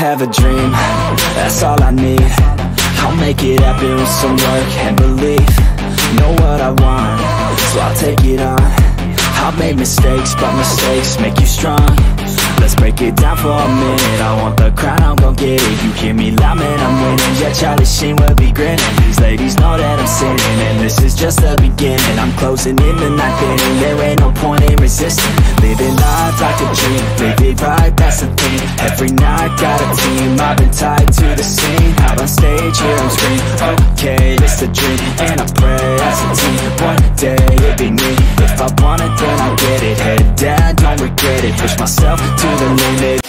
have a dream, that's all I need. I'll make it happen with some work and belief. Know what I want, so I'll take it on. I've made mistakes, but mistakes make you strong. Let's break it down for a minute. I want the crown, I'm gon' get it. You hear me loud, man, I'm winning. Yeah, Charlie Sheen will be grinning. These ladies know that I'm sinning, and this is just the beginning. I'm closing in the ninth inning, there ain't no point in resisting. Living life like a dream, live it right, that's the thing. Every night, got a team, I've been tied to the scene. Out on stage, hear them scream, okay, it's a dream. And I pray as a team, one day it'll be me. If I want it, then I'll get it. Head down, don't regret it. Push myself to the limit,